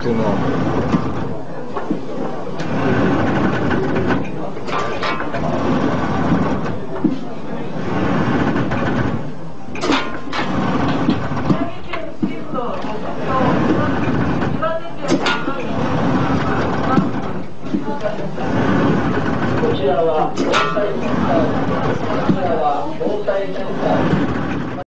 くの。 こちらは防災センター。こちらは防災センター。